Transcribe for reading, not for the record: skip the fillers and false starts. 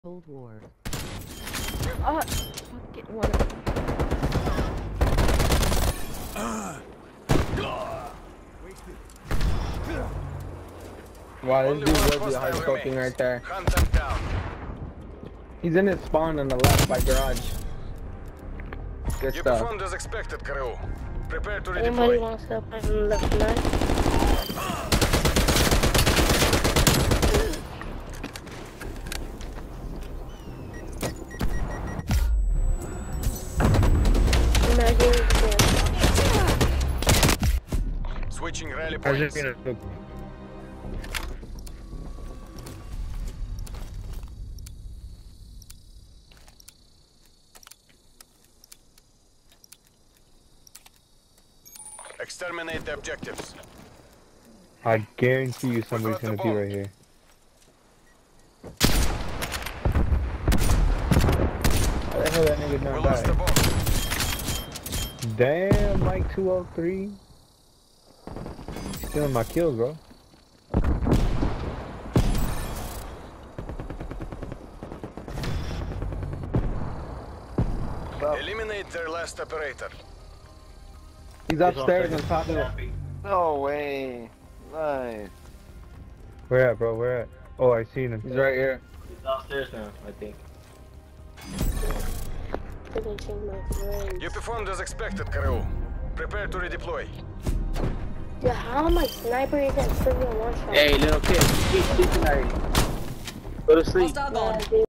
Cold War. Fucking one. Wow, this dude was hard scoping right there. He's in his spawn on the left by garage. Good You stuff. performed as expected, crew. Prepare to Anybody redeploy. wants to up on the left line? Switching rally I was points. just gonna. Exterminate the objectives. I guarantee you somebody's got the gonna be bomb. right here. How the hell that nigga We not lost the die? bomb. Damn, Mike 203. Stealing my kills, bro. Eliminate their last operator. He's upstairs on top of it. No way. Nice. Where at, bro? Where at? Oh, I seen him. He's right here. He's downstairs now, I think. Didn't change my friends. You performed as expected, crew. Prepare to redeploy. Dude, how am I sniper isn't still in one shot? Hey, little kid, keep sleeping already. Go to sleep. Yeah, dude.